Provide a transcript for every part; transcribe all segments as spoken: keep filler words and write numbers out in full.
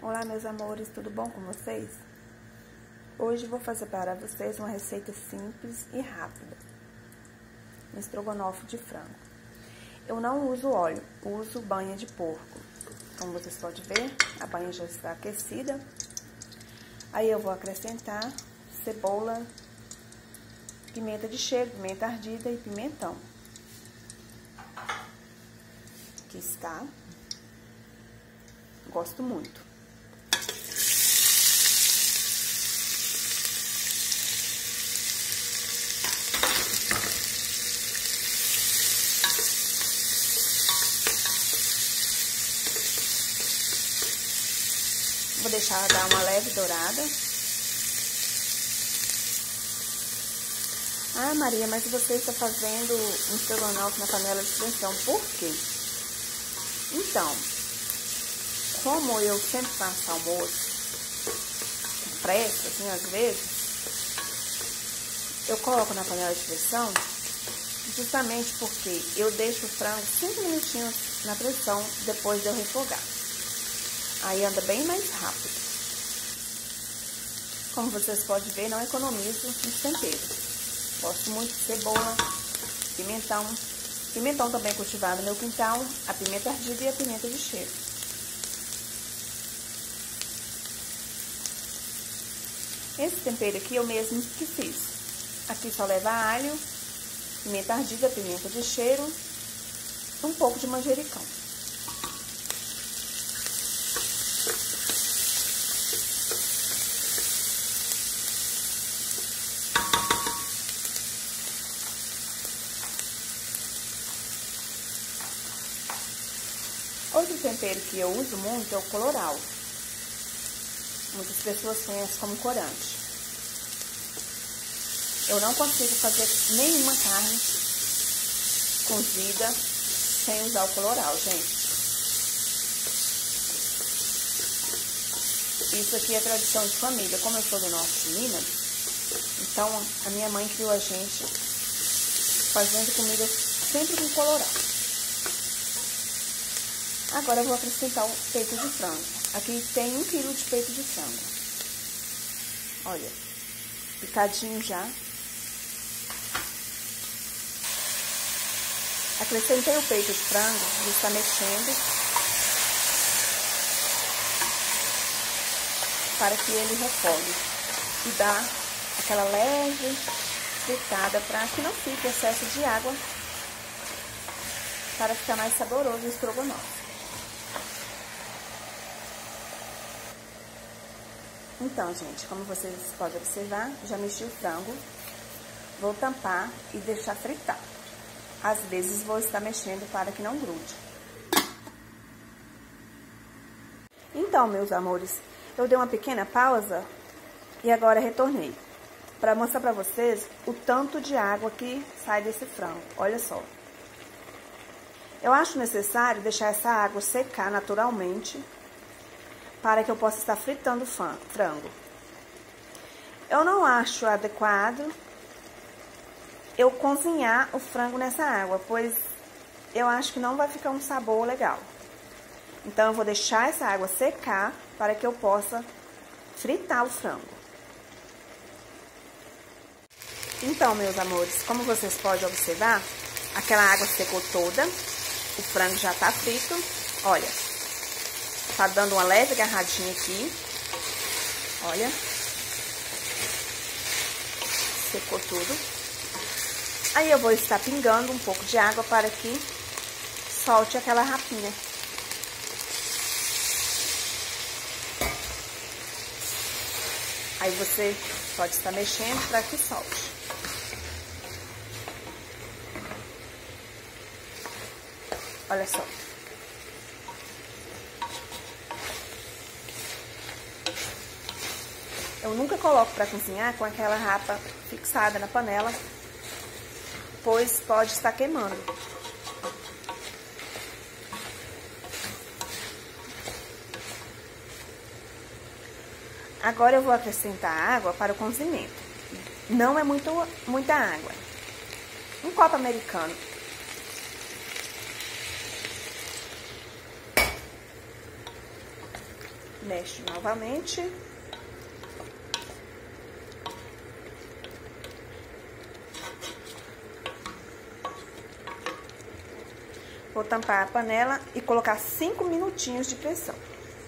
Olá, meus amores, tudo bom com vocês? Hoje vou fazer para vocês uma receita simples e rápida, um estrogonofe de frango. Eu não uso óleo, uso banha de porco. Como vocês podem ver, a banha já está aquecida. Aí eu vou acrescentar cebola, pimenta de cheiro, pimenta ardida e pimentão. Aqui está. Gosto muito. Vou deixar ela dar uma leve dourada. Ah, Maria, mas você está fazendo um estrogonofe na panela de pressão. Por quê? Então, como eu sempre faço almoço com pressa, assim, às vezes, eu coloco na panela de pressão justamente porque eu deixo o frango cinco minutinhos na pressão depois de eu refogar. Aí anda bem mais rápido. Como vocês podem ver, não economizo nos temperos. Gosto muito de cebola, pimentão. Pimentão também cultivado no meu quintal, a pimenta ardida e a pimenta de cheiro. Esse tempero aqui eu mesmo que fiz. Aqui só leva alho, pimenta ardida, pimenta de cheiro, um pouco de manjericão. Outro tempero que eu uso muito é o colorau. Muitas pessoas conhecem como corante. Eu não consigo fazer nenhuma carne cozida sem usar o colorau, gente. Isso aqui é tradição de família. Como eu sou do norte de Minas, então a minha mãe criou a gente fazendo comida sempre com colorau. Agora eu vou acrescentar o peito de frango. Aqui tem um quilo de peito de frango. Olha, picadinho já. Acrescentei o peito de frango, ele está mexendo para que ele refogue e dá aquela leve fritada para que não fique excesso de água, para ficar mais saboroso o estrogonofe. Então, gente, como vocês podem observar, já mexi o frango. Vou tampar e deixar fritar. Às vezes vou estar mexendo para que não grude. Então, meus amores, eu dei uma pequena pausa e agora retornei para mostrar para vocês o tanto de água que sai desse frango. Olha só. Eu acho necessário deixar essa água secar naturalmente para que eu possa estar fritando o frango. Eu não acho adequado eu cozinhar o frango nessa água, pois eu acho que não vai ficar um sabor legal. Então, eu vou deixar essa água secar para que eu possa fritar o frango. Então, meus amores, como vocês podem observar, aquela água secou toda, o frango já tá frito, olha. Tá dando uma leve agarradinha aqui. Olha. Secou tudo. Aí eu vou estar pingando um pouco de água para que solte aquela rapinha. Aí você pode estar mexendo para que solte. Olha só. Eu nunca coloco para cozinhar com aquela rapa fixada na panela, pois pode estar queimando. Agora eu vou acrescentar água para o cozimento. Não é muito, muita água. Um copo americano. Mexe novamente. Vou tampar a panela e colocar cinco minutinhos de pressão.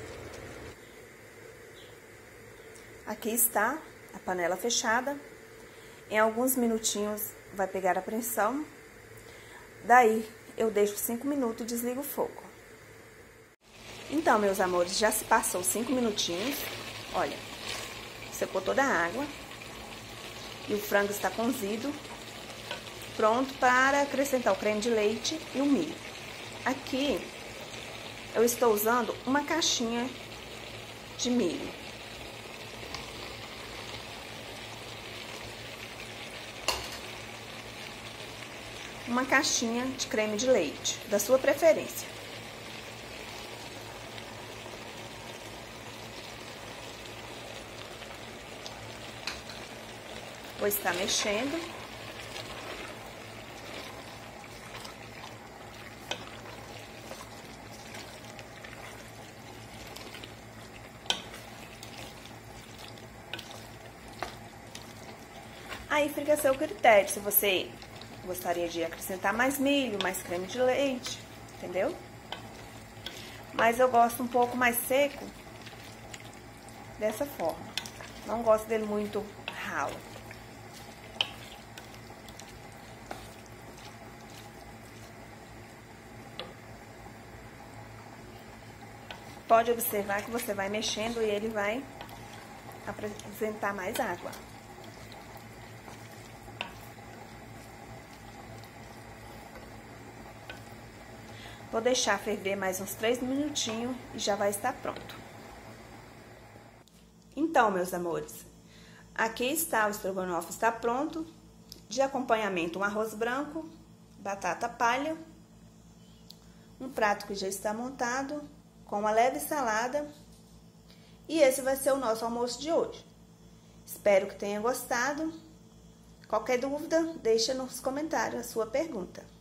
Aqui está a panela fechada. Em alguns minutinhos vai pegar a pressão. Daí eu deixo cinco minutos e desligo o fogo. Então, meus amores, já se passou cinco minutinhos. Olha, secou toda a água. E o frango está cozido. Pronto para acrescentar o creme de leite e o milho. Aqui, eu estou usando uma caixinha de milho. Uma caixinha de creme de leite, da sua preferência. Vou estar mexendo. Aí fica a seu critério, se você gostaria de acrescentar mais milho, mais creme de leite, entendeu? Mas eu gosto um pouco mais seco, dessa forma. Não gosto dele muito ralo. Pode observar que você vai mexendo e ele vai apresentar mais água. Vou deixar ferver mais uns três minutinhos e já vai estar pronto. Então, meus amores, aqui está o estrogonofe, está pronto. De acompanhamento, um arroz branco, batata palha, um prato que já está montado, com uma leve salada. E esse vai ser o nosso almoço de hoje. Espero que tenha gostado. Qualquer dúvida, deixa nos comentários a sua pergunta.